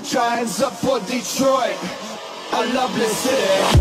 Put your hands up for Detroit, a lovely city.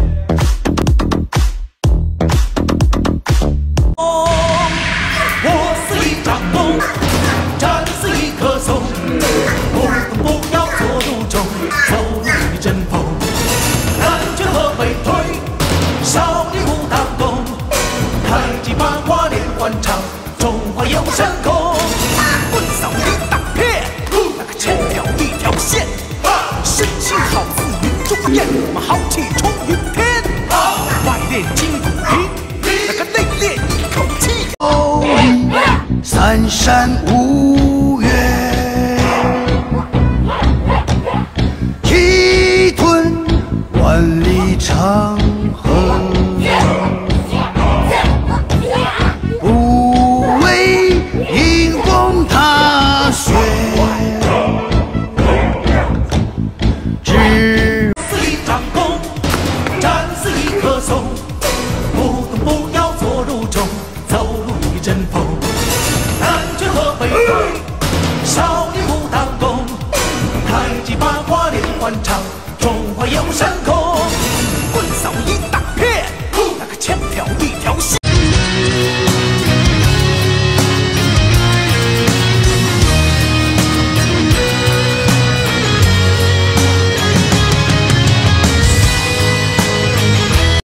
我是一张弓，战似一棵松，不要做路中，走入一阵风。南拳和北推，少林武当功，太极八卦连环掌，中华有神功。棍扫一大片，那个牵了一条线，身形好似云中雁，我们豪气冲云天。外练筋骨皮，那个内练一口气。 三山五岳，一吞万里长河，不为迎风踏雪，只似一张弓，战似一棵松，不要做路中，走入一阵风。 南拳和北推，少林武当功，太极八卦连环掌，中华有神功。棍扫一大